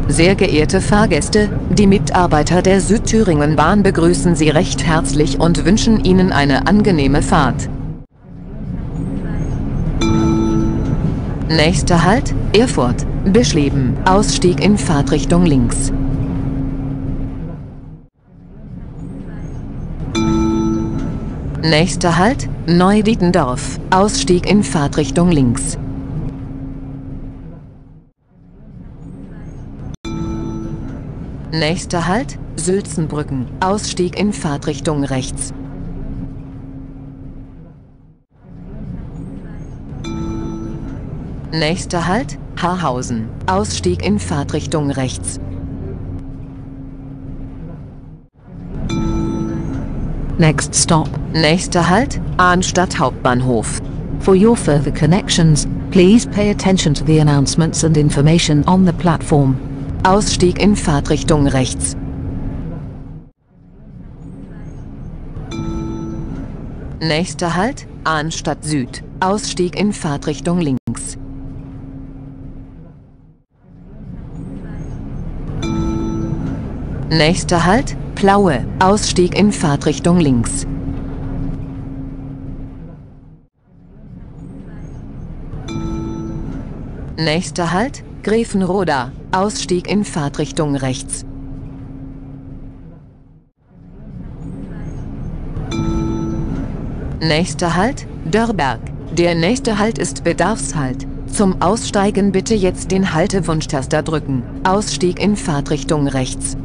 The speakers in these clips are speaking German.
Sehr geehrte Fahrgäste, die Mitarbeiter der Südthüringen-Bahn begrüßen Sie recht herzlich und wünschen Ihnen eine angenehme Fahrt. Nächster Halt, Erfurt, Bischleben, Ausstieg in Fahrtrichtung links. Nächster Halt, Neudietendorf, Ausstieg in Fahrtrichtung links. Nächster Halt, Sülzenbrücken, Ausstieg in Fahrtrichtung rechts. Nächster Halt, Haarhausen, Ausstieg in Fahrtrichtung rechts. Next stop. Nächster Halt, Arnstadt Hauptbahnhof. For your further connections, please pay attention to the announcements and information on the platform. Ausstieg in Fahrtrichtung rechts. Nächster Halt, Arnstadt Süd, Ausstieg in Fahrtrichtung links. Nächster Halt, Plaue, Ausstieg in Fahrtrichtung links. Nächster Halt, Grevenroda, Ausstieg in Fahrtrichtung rechts. Nächster Halt, Dörrberg. Der nächste Halt ist Bedarfshalt. Zum Aussteigen bitte jetzt den Haltewunschtaster drücken. Ausstieg in Fahrtrichtung rechts.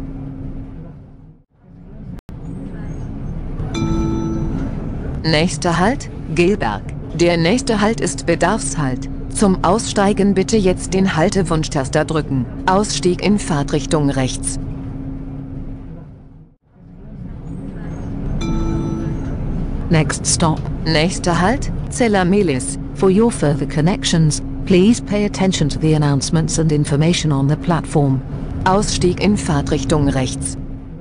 Nächster Halt, Gelberg. Der nächste Halt ist Bedarfshalt. Zum Aussteigen bitte jetzt den Haltewunschtaster drücken. Ausstieg in Fahrtrichtung rechts. Next stop. Nächster Halt, Zeller-Mehlis. For your further connections, please pay attention to the announcements and information on the platform. Ausstieg in Fahrtrichtung rechts.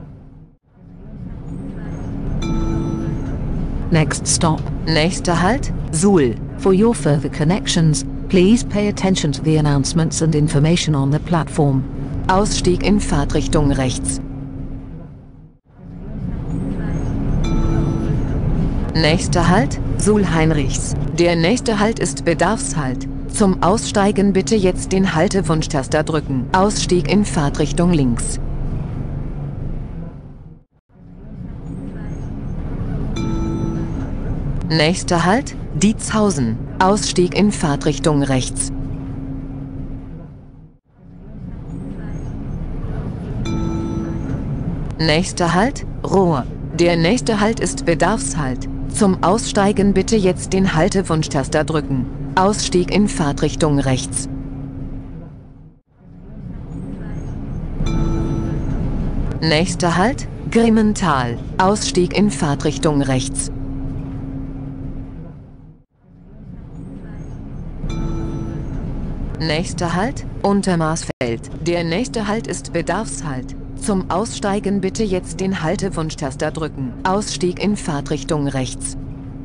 Next stop. Nächster Halt, Suhl. For your further connections, please pay attention to the announcements and information on the platform. Ausstieg in Fahrtrichtung rechts. Nächster Halt, Suhl-Heinrichs. Der nächste Halt ist Bedarfshalt. Zum Aussteigen bitte jetzt den Haltewunschtaster drücken. Ausstieg in Fahrtrichtung links. Nächster Halt, Dietzhausen. Ausstieg in Fahrtrichtung rechts. Nächster Halt, Rohr. Der nächste Halt ist Bedarfshalt. Zum Aussteigen bitte jetzt den Haltewunschtaster drücken. Ausstieg in Fahrtrichtung rechts. Nächster Halt, Grimmental. Ausstieg in Fahrtrichtung rechts. Nächster Halt, Untermaßfeld. Der nächste Halt ist Bedarfshalt. Zum Aussteigen bitte jetzt den Haltewunschtaster drücken. Ausstieg in Fahrtrichtung rechts.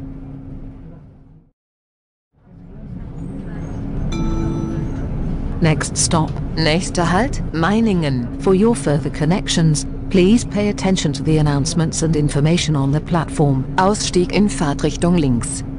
Next stop. Nächster Halt, Meiningen. For your further connections, please pay attention to the announcements and information on the platform. Ausstieg in Fahrtrichtung links.